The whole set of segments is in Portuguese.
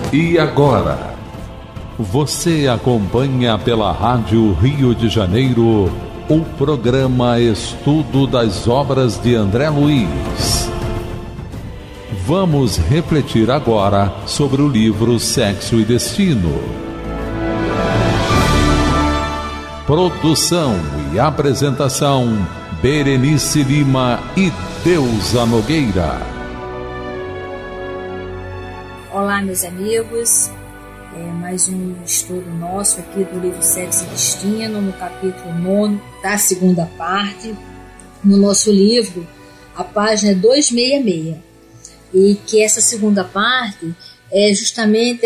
E agora, você acompanha pela Rádio Rio de Janeiro o programa Estudo das Obras de André Luiz. Vamos refletir agora sobre o livro Sexo e Destino. Produção e apresentação, Berenice Lima e Deusa Nogueira. Olá, meus amigos, mais um estudo nosso aqui do livro Sexo e Destino, no capítulo 9 da segunda parte. No nosso livro, a página é 266, e que essa segunda parte é justamente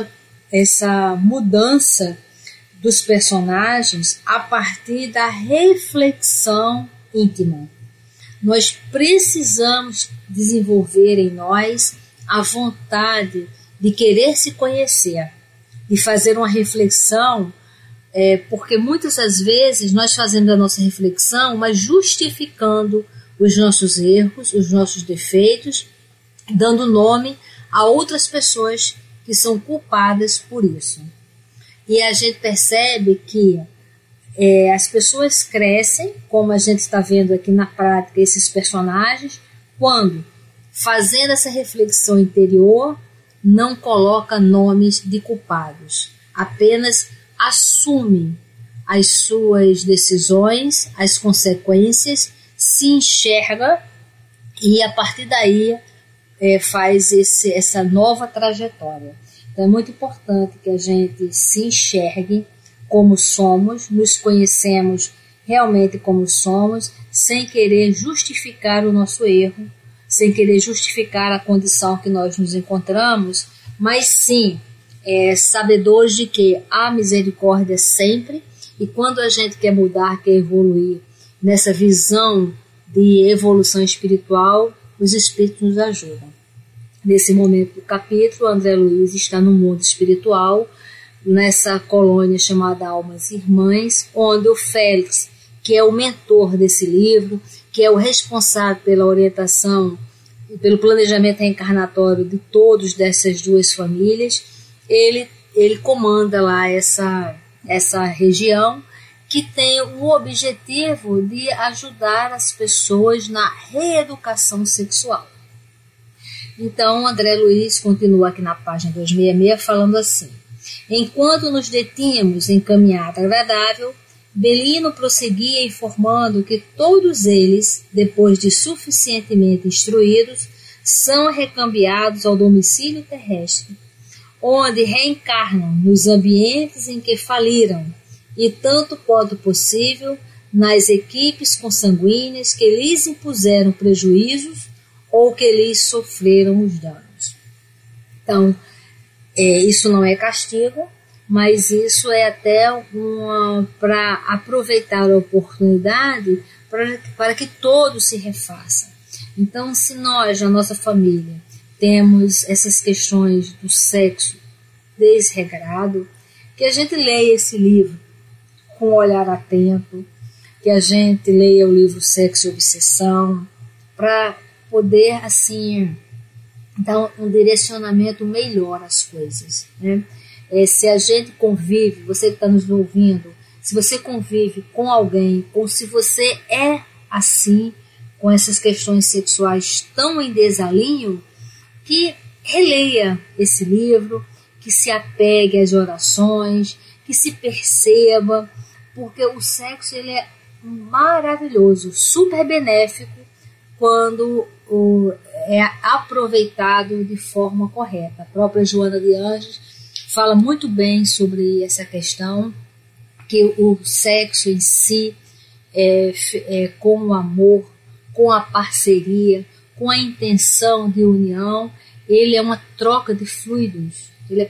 essa mudança dos personagens a partir da reflexão íntima. Nós precisamos desenvolver em nós a vontade de querer se conhecer, de fazer uma reflexão, porque muitas das vezes nós fazemos a nossa reflexão, mas justificando os nossos erros, os nossos defeitos, dando nome a outras pessoas que são culpadas por isso. E a gente percebe que as pessoas crescem, como a gente está vendo aqui na prática, esses personagens, quando, fazendo essa reflexão interior, não coloca nomes de culpados, apenas assume as suas decisões, as consequências, se enxerga e a partir daí faz essa nova trajetória. Então é muito importante que a gente se enxergue como somos, nos conhecemos realmente como somos, sem querer justificar o nosso erro, sem querer justificar a condição que nós nos encontramos, mas sim sabedores de que há misericórdia sempre, e quando a gente quer mudar, quer evoluir nessa visão de evolução espiritual, os espíritos nos ajudam. Nesse momento do capítulo, André Luiz está no mundo espiritual, nessa colônia chamada Almas Irmãs, onde o Félix, que é o mentor desse livro, que é o responsável pela orientação e pelo planejamento reencarnatório de todos dessas duas famílias, ele comanda lá essa região que tem o objetivo de ajudar as pessoas na reeducação sexual. Então, André Luiz continua aqui na página 266 falando assim: enquanto nos detínhamos em caminhada agradável, Belino prosseguia informando que todos eles, depois de suficientemente instruídos, são recambiados ao domicílio terrestre, onde reencarnam nos ambientes em que faliram, e tanto quanto possível nas equipes consanguíneas que lhes impuseram prejuízos ou que lhes sofreram os danos. Então, isso não é castigo, mas isso é até para aproveitar a oportunidade para que todos se refaçam. Então, se nós, na nossa família, temos essas questões do sexo desregrado, que a gente leia esse livro com um olhar atento, que a gente leia o livro Sexo e Obsessão, para poder, assim, dar um direcionamento melhor às coisas, né? Se a gente convive, você que está nos ouvindo, se você convive com alguém, ou se você é assim, com essas questões sexuais tão em desalinho, que releia esse livro, que se apegue às orações, que se perceba, porque o sexo ele é maravilhoso, super benéfico, quando é aproveitado de forma correta. A própria Joana de Anjos fala muito bem sobre essa questão, que o sexo em si, com o amor, com a parceria, com a intenção de união, ele é uma troca de fluidos, ele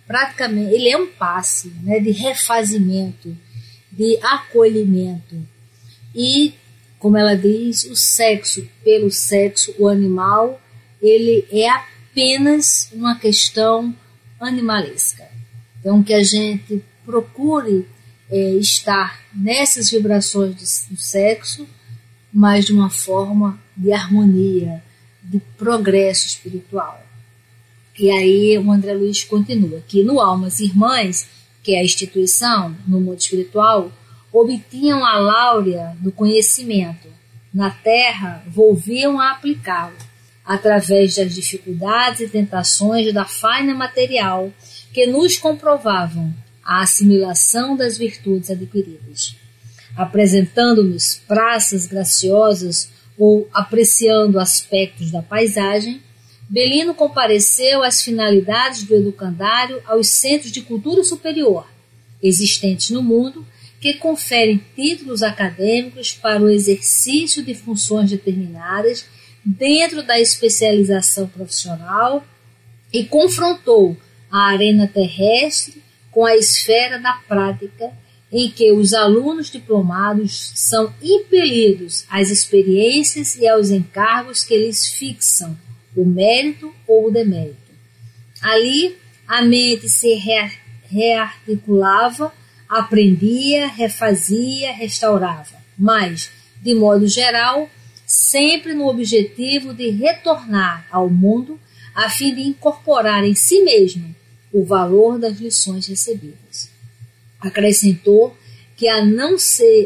é um passe, né, de refazimento, de acolhimento. E, como ela diz, o sexo pelo sexo, o animal, ele é apenas uma questão animalesca. Então, que a gente procure estar nessas vibrações do sexo, mas de uma forma de harmonia, de progresso espiritual. E aí o André Luiz continua, que no Almas Irmãs, que é a instituição no mundo espiritual, obtinham a láurea do conhecimento. Na Terra, volviam a aplicá-lo, através das dificuldades e tentações da faina material, que nos comprovavam a assimilação das virtudes adquiridas. Apresentando-nos praças graciosas ou apreciando aspectos da paisagem, Belino compareceu às finalidades do educandário aos centros de cultura superior existentes no mundo, que conferem títulos acadêmicos para o exercício de funções determinadas dentro da especialização profissional, e confrontou a arena terrestre com a esfera da prática, em que os alunos diplomados são impelidos às experiências e aos encargos que lhes fixam o mérito ou o demérito. Ali, a mente se rearticulava, aprendia, refazia, restaurava, mas, de modo geral, sempre no objetivo de retornar ao mundo a fim de incorporar em si mesmo o valor das lições recebidas. Acrescentou que a não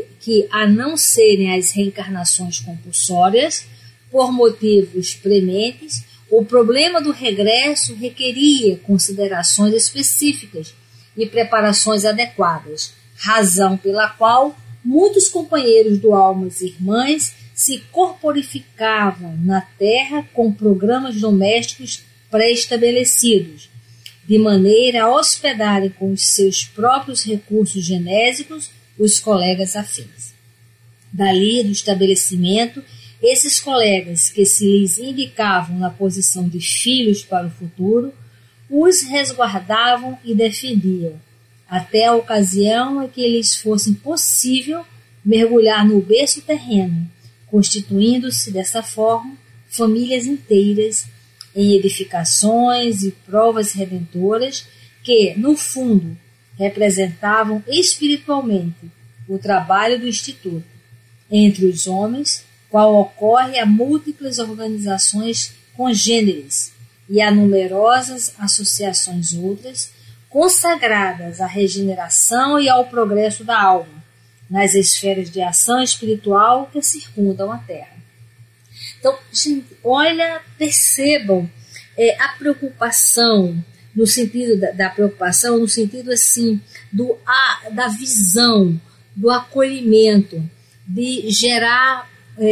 serem as reencarnações compulsórias, por motivos prementes, o problema do regresso requeria considerações específicas e preparações adequadas, razão pela qual muitos companheiros do Almas Irmãs se corporificavam na Terra com programas domésticos pré-estabelecidos, de maneira a hospedarem com os seus próprios recursos genésicos os colegas afins. Dali, do estabelecimento, esses colegas que se lhes indicavam na posição de filhos para o futuro, os resguardavam e defendiam, até a ocasião em que lhes fosse possível mergulhar no berço terreno, constituindo-se dessa forma famílias inteiras em edificações e provas redentoras que, no fundo, representavam espiritualmente o trabalho do Instituto entre os homens, qual ocorre a múltiplas organizações congêneres e a numerosas associações outras, consagradas à regeneração e ao progresso da alma, nas esferas de ação espiritual que circundam a Terra. Então, gente, olha, percebam a preocupação, no sentido da preocupação, no sentido assim, da visão, do acolhimento, de gerar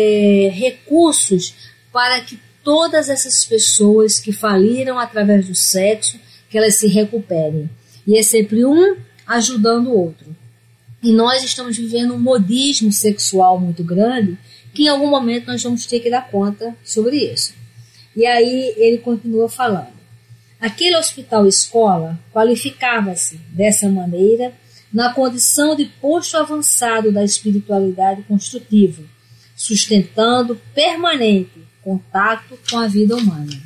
recursos para que todas essas pessoas que faliram através do sexo, que elas se recuperem. E é sempre um ajudando o outro. E nós estamos vivendo um modismo sexual muito grande, que em algum momento nós vamos ter que dar conta sobre isso. E aí ele continua falando. Aquele hospital-escola qualificava-se, dessa maneira, na condição de posto avançado da espiritualidade construtiva, sustentando permanente contato com a vida humana.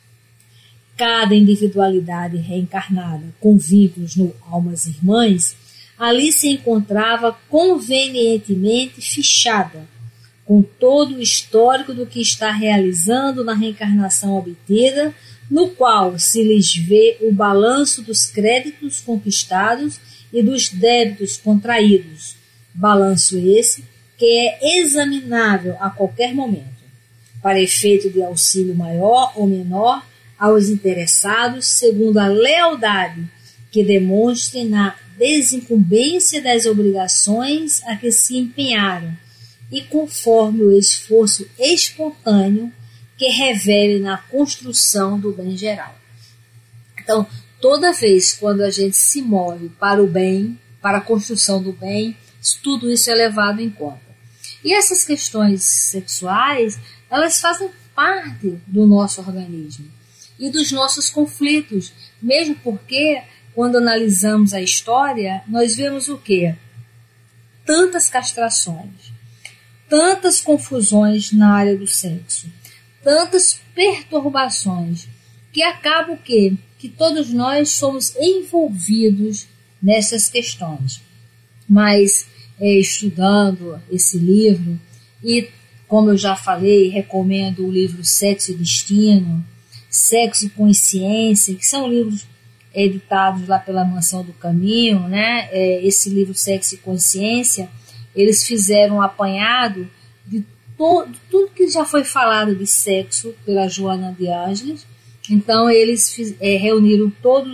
Cada individualidade reencarnada com vínculos no Almas Irmãs, ali se encontrava convenientemente fichada, com todo o histórico do que está realizando na reencarnação obtida, no qual se lhes vê o balanço dos créditos conquistados e dos débitos contraídos, balanço esse que é examinável a qualquer momento, para efeito de auxílio maior ou menor aos interessados, segundo a lealdade que demonstrem na desincumbência das obrigações a que se empenharam e conforme o esforço espontâneo que revele na construção do bem geral. Então, toda vez quando a gente se move para o bem, para a construção do bem, tudo isso é levado em conta. E essas questões sexuais, elas fazem parte do nosso organismo e dos nossos conflitos, mesmo porque, quando analisamos a história, nós vemos o quê? Tantas castrações, tantas confusões na área do sexo, tantas perturbações, que acaba o quê? Que todos nós somos envolvidos nessas questões. Mas, estudando esse livro, e como eu já falei, recomendo o livro Sexo e Destino, Sexo e Consciência, que são livros editados lá pela Mansão do Caminho, né? Esse livro Sexo e Consciência, eles fizeram um apanhado de tudo que já foi falado de sexo pela Joana de Ângeles. Então eles reuniram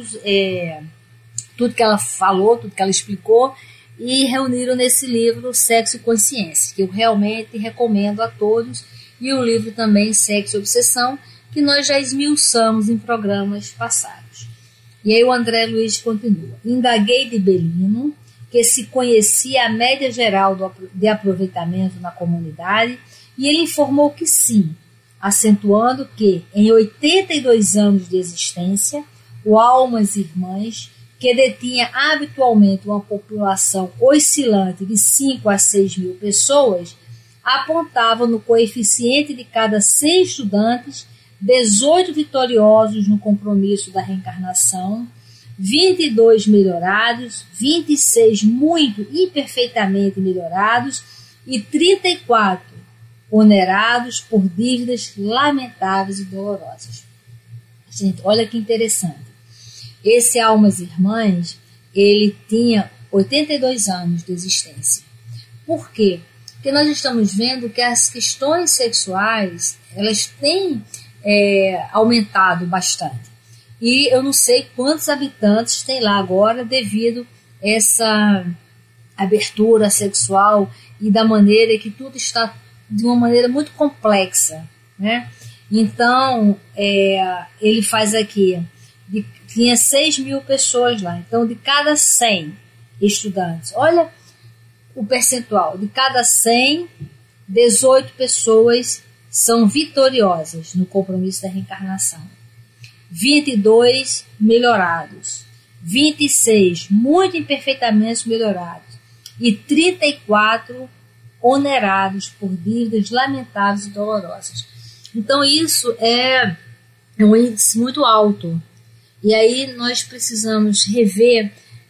tudo que ela falou, tudo que ela explicou, e reuniram nesse livro Sexo e Consciência, que eu realmente recomendo a todos, e o livro também Sexo e Obsessão, que nós já esmiuçamos em programas passados. E aí o André Luiz continua. Indaguei de Belino, que se conhecia a média geral de aproveitamento na comunidade, e ele informou que sim, acentuando que, em 82 anos de existência, o Almas Irmãs, que detinha habitualmente uma população oscilante de 5 a 6 mil pessoas, apontava no coeficiente de cada 100 estudantes 18 vitoriosos no compromisso da reencarnação, 22 melhorados, 26 muito imperfeitamente melhorados e 34 onerados por dívidas lamentáveis e dolorosas. Gente, olha que interessante. Esse Almas Irmãs, ele tinha 82 anos de existência. Por quê? Porque nós estamos vendo que as questões sexuais, elas têm aumentado bastante. E eu não sei quantos habitantes tem lá agora devido a essa abertura sexual e da maneira que tudo está de uma maneira muito complexa, né? Então, ele faz aqui, tinha 6 mil pessoas lá, então de cada 100 estudantes, olha o percentual, de cada 100, 18 pessoas são vitoriosas no compromisso da reencarnação, 22 melhorados, 26 muito imperfeitamente melhorados e 34 onerados por dívidas lamentáveis e dolorosas. Então isso é um índice muito alto. E aí nós precisamos rever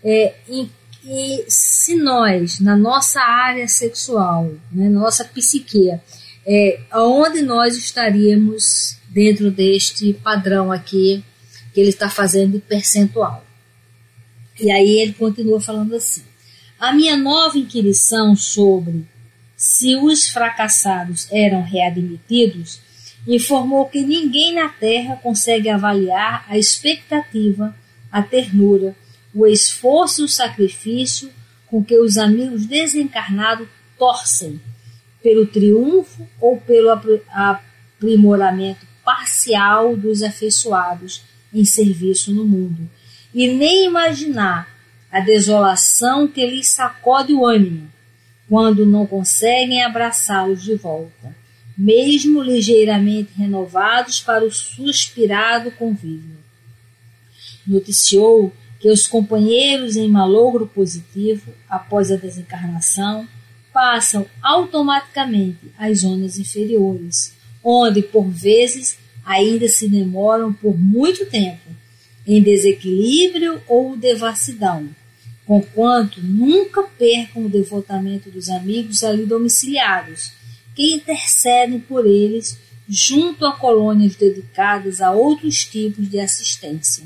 e se nós, na nossa área sexual, né, na nossa psique, aonde nós estaríamos dentro deste padrão aqui que ele está fazendo de percentual. E aí ele continua falando assim: a minha nova inquirição sobre se os fracassados eram readmitidos informou que ninguém na Terra consegue avaliar a expectativa, a ternura, o esforço e o sacrifício com que os amigos desencarnados torcem pelo triunfo ou pelo aprimoramento parcial dos afeiçoados em serviço no mundo, e nem imaginar a desolação que lhes sacode o ânimo quando não conseguem abraçá-los de volta, mesmo ligeiramente renovados para o suspirado convívio. Noticiou que os companheiros em malogro positivo, após a desencarnação, passam automaticamente às zonas inferiores, onde, por vezes, ainda se demoram por muito tempo, em desequilíbrio ou devassidão, conquanto nunca percam o devotamento dos amigos ali domiciliados, que intercedem por eles junto a colônias dedicadas a outros tipos de assistência.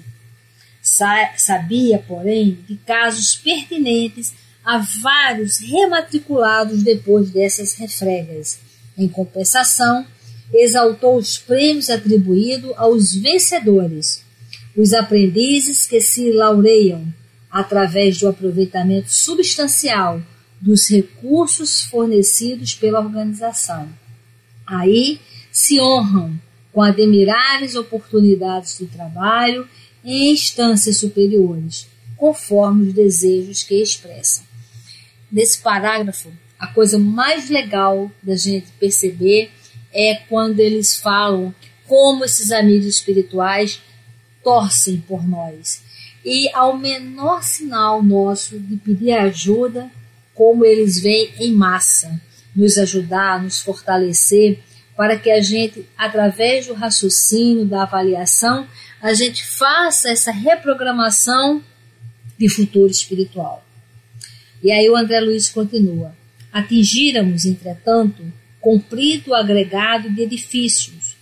Sabia, porém, de casos pertinentes a vários rematriculados depois dessas refregas. Em compensação, exaltou os prêmios atribuídos aos vencedores, os aprendizes que se laureiam através do aproveitamento substancial dos recursos fornecidos pela organização. Aí se honram com admiráveis oportunidades de trabalho em instâncias superiores, conforme os desejos que expressam. Nesse parágrafo, a coisa mais legal da gente perceber é quando eles falam como esses amigos espirituais torcem por nós. E ao menor sinal nosso de pedir ajuda, como eles vêm em massa, nos ajudar, nos fortalecer, para que a gente, através do raciocínio, da avaliação, a gente faça essa reprogramação de futuro espiritual. E aí o André Luiz continua: atingíramos, entretanto, comprido agregado de edifícios,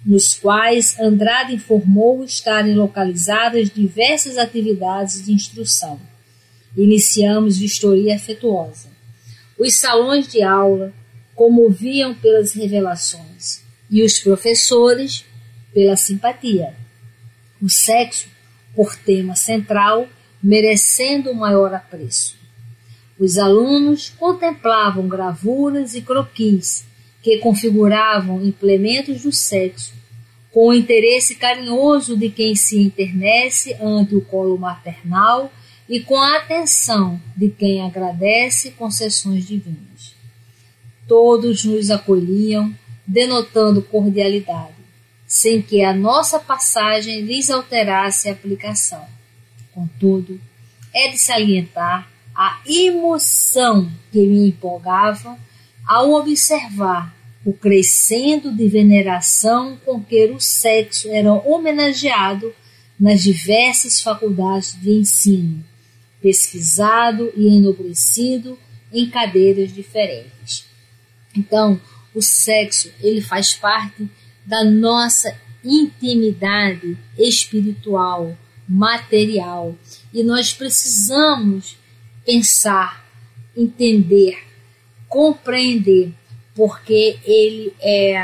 nos quais Andrade informou estarem localizadas diversas atividades de instrução. Iniciamos vistoria afetuosa. Os salões de aula comoviam pelas revelações e os professores pela simpatia. O sexo, por tema central, merecendo o maior apreço. Os alunos contemplavam gravuras e croquis que configuravam implementos do sexo, com o interesse carinhoso de quem se enternece ante o colo maternal e com a atenção de quem agradece concessões divinas. Todos nos acolhiam, denotando cordialidade, sem que a nossa passagem lhes alterasse a aplicação. Contudo, é de salientar a emoção que me empolgava ao observar o crescendo de veneração com que o sexo era homenageado nas diversas faculdades de ensino, pesquisado e enobrecido em cadeiras diferentes. Então, o sexo, ele faz parte da nossa intimidade espiritual, material, e nós precisamos pensar, entender, compreender, porque ele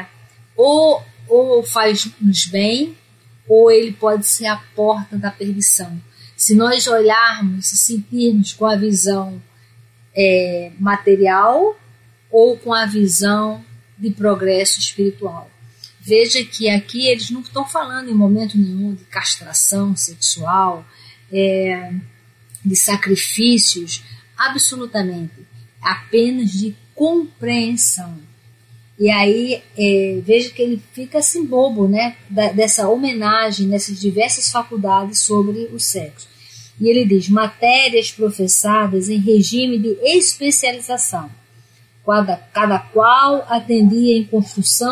ou faz-nos bem, ou ele pode ser a porta da perdição. Se nós olharmos e sentirmos com a visão material ou com a visão de progresso espiritual. Veja que aqui eles não estão falando em momento nenhum de castração sexual, de sacrifícios, absolutamente, apenas de compreensão. E aí, veja que ele fica assim bobo, né, dessa homenagem nessas diversas faculdades sobre o sexo. E ele diz, matérias professadas em regime de especialização, cada qual atendia em construção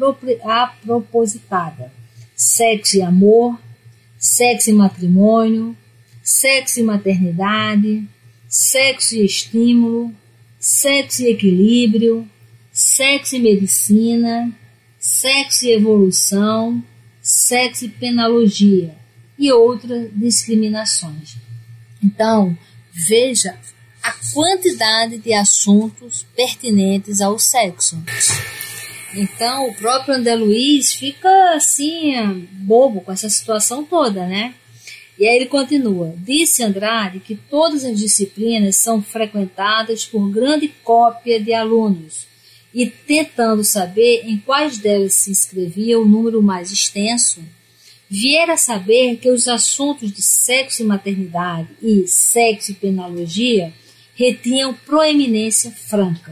propositada. Sexo e amor, sexo e matrimônio, sexo e maternidade, sexo e estímulo, sexo e equilíbrio, sexo e medicina, sexo e evolução, sexo e penologia e outras discriminações. Então, veja a quantidade de assuntos pertinentes ao sexo. Então, o próprio André Luiz fica assim, bobo com essa situação toda, né? E aí ele continua, disse Andrade que todas as disciplinas são frequentadas por grande cópia de alunos, e tentando saber em quais delas se inscrevia o número mais extenso, viera a saber que os assuntos de sexo e maternidade e sexo e penologia retinham proeminência franca.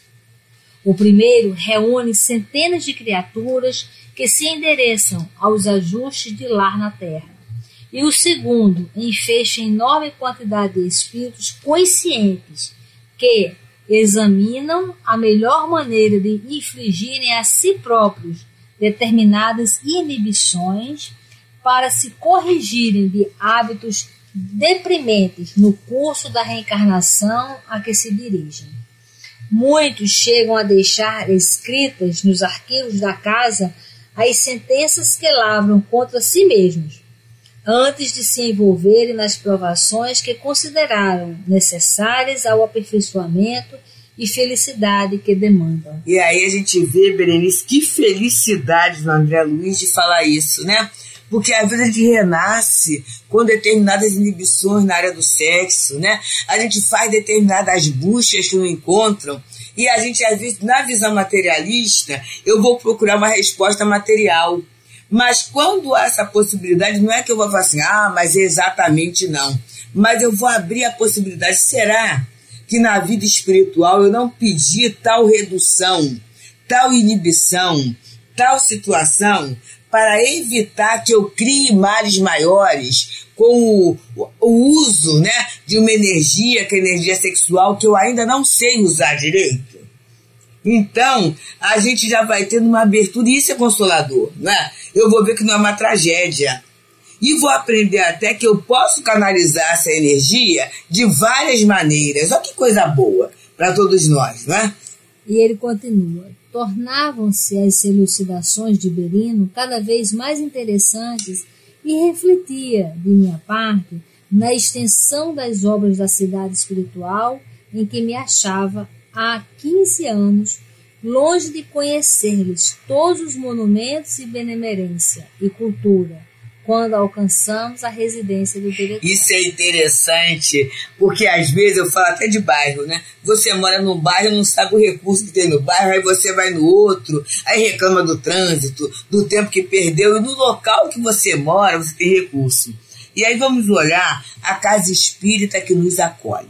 O primeiro reúne centenas de criaturas que se endereçam aos ajustes de lar na terra, e o segundo enfeixa enorme quantidade de espíritos conscientes que examinam a melhor maneira de infligirem a si próprios determinadas inibições para se corrigirem de hábitos deprimentes no curso da reencarnação a que se dirigem. Muitos chegam a deixar escritas nos arquivos da casa as sentenças que lavram contra si mesmos, antes de se envolverem nas provações que consideraram necessárias ao aperfeiçoamento e felicidade que demandam. E aí a gente vê, Berenice, que felicidade do André Luiz de falar isso, né? Porque às vezes a gente renasce com determinadas inibições na área do sexo, né? A gente faz determinadas buscas que não encontram, e a gente, às vezes, na visão materialista, eu vou procurar uma resposta material. Mas quando há essa possibilidade, não é que eu vou falar assim, mas exatamente não. Mas eu vou abrir a possibilidade, será que na vida espiritual eu não pedi tal redução, tal inibição, tal situação, para evitar que eu crie males maiores com o uso, né, de uma energia, que é a energia sexual, que eu ainda não sei usar direito? Então, a gente já vai tendo uma abertura, e isso é consolador, né? Eu vou ver que não é uma tragédia. E vou aprender até que eu posso canalizar essa energia de várias maneiras. Olha que coisa boa para todos nós, não é? E ele continua. tornavam-se as elucidações de Belino cada vez mais interessantes e refletia, de minha parte, na extensão das obras da cidade espiritual em que me achava há 15 anos, longe de conhecer-lhes todos os monumentos e benemerência e cultura, quando alcançamos a residência do diretor. Isso é interessante, porque às vezes eu falo até de bairro, né? Você mora num bairro e não sabe o recurso que tem no bairro, aí você vai no outro, aí reclama do trânsito, do tempo que perdeu, e no local que você mora você tem recurso. E aí vamos olhar a casa espírita que nos acolhe.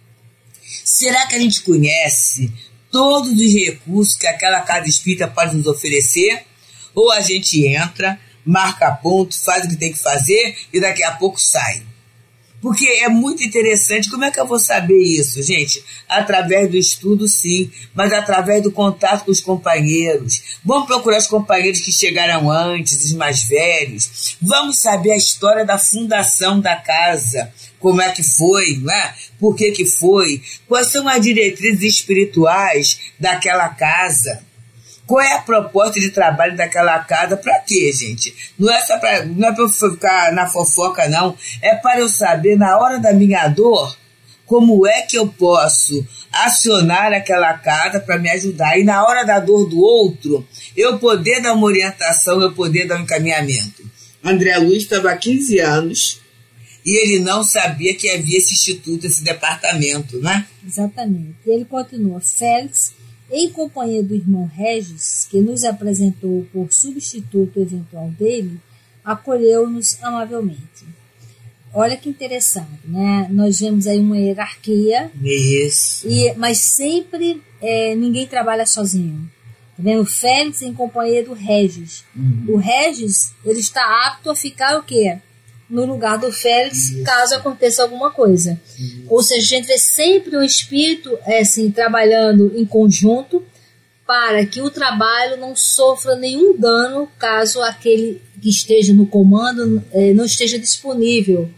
Será que a gente conhece todos os recursos que aquela casa espírita pode nos oferecer? Ou a gente entra, marca ponto, faz o que tem que fazer e daqui a pouco sai? Porque é muito interessante. Como é que eu vou saber isso, gente? Através do estudo, sim, mas através do contato com os companheiros. Vamos procurar os companheiros que chegaram antes, os mais velhos. Vamos saber a história da fundação da casa. Como é que foi, não é? Por que foi? Quais são as diretrizes espirituais daquela casa? Qual é a proposta de trabalho daquela casa? Para quê, gente? Não é para eu ficar na fofoca, não. É para eu saber, na hora da minha dor, como é que eu posso acionar aquela casa para me ajudar. E na hora da dor do outro, eu poder dar uma orientação, eu poder dar um encaminhamento. André Luiz estava há 15 anos e ele não sabia que havia esse instituto, esse departamento, né? Exatamente. E ele continua. Félix, em companhia do irmão Regis, que nos apresentou por substituto eventual dele, acolheu-nos amavelmente. Olha que interessante, né? Nós vemos aí uma hierarquia. Isso. Mas sempre ninguém trabalha sozinho. Tá vendo? O Félix em companhia do Regis. O Regis, ele está apto a ficar o quê? No lugar do Félix, caso aconteça alguma coisa. Ou seja, a gente vê sempre o espírito assim, trabalhando em conjunto para que o trabalho não sofra nenhum dano caso aquele que esteja no comando não esteja disponível.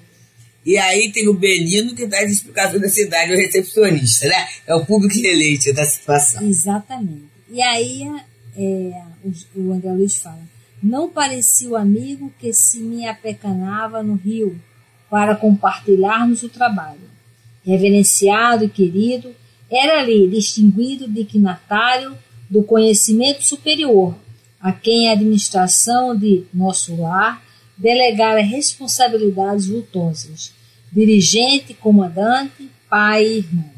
E aí tem o Belino que dá as explicações da cidade, o recepcionista, né? É o público eleito da situação. Exatamente. E aí o André Luiz fala: não parecia o amigo que se me apecanava no rio para compartilharmos o trabalho. Reverenciado e querido, era ali distinguido dignatário do conhecimento superior, a quem a administração de nosso lar delegara responsabilidades vultosas, dirigente, comandante, pai e irmão.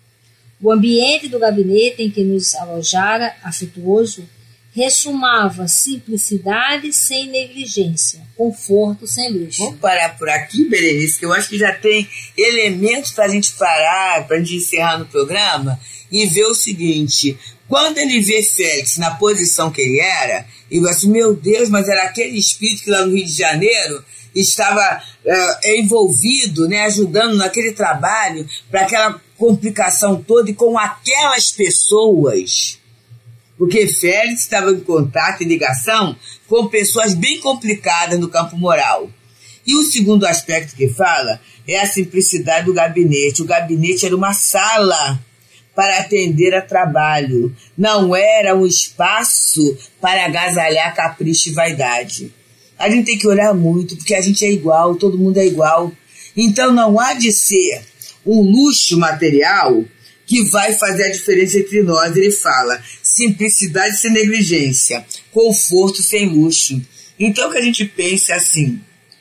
O ambiente do gabinete em que nos alojara, afetuoso, ressumava simplicidade sem negligência, conforto sem luxo. Vamos parar por aqui, Berenice, que eu acho que já tem elementos para a gente parar, para a gente encerrar no programa e ver o seguinte: quando ele vê Félix na posição que ele era, ele vai assim, meu Deus, mas era aquele espírito que lá no Rio de Janeiro estava envolvido, né, ajudando naquele trabalho, para aquela complicação toda e com aquelas pessoas. Porque Félix estava em contato e ligação com pessoas bem complicadas no campo moral. E o segundo aspecto que fala é a simplicidade do gabinete. O gabinete era uma sala para atender a trabalho. Não era um espaço para agasalhar capricho e vaidade. A gente tem que olhar muito, porque a gente é igual, todo mundo é igual. Então não há de ser um luxo material que vai fazer a diferença entre nós. Ele fala simplicidade sem negligência, conforto sem luxo. Então que a gente pense assim,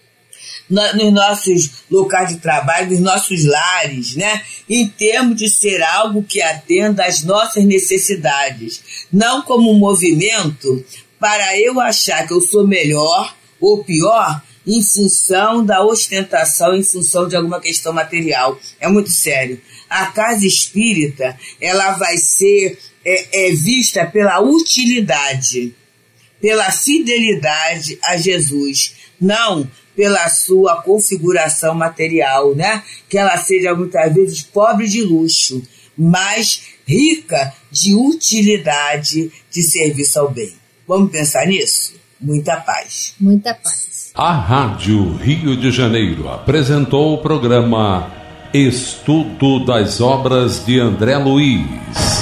nos nossos locais de trabalho, nos nossos lares, né? Em termos de ser algo que atenda às nossas necessidades, não como um movimento para eu achar que eu sou melhor ou pior em função da ostentação, em função de alguma questão material. É muito sério. A casa espírita, ela vai ser vista pela utilidade, pela fidelidade a Jesus, não pela sua configuração material, né? Que ela seja muitas vezes pobre de luxo, mas rica de utilidade, de serviço ao bem. Vamos pensar nisso? Muita paz. Muita paz. A Rádio Rio de Janeiro apresentou o programa Estudo das Obras de André Luiz.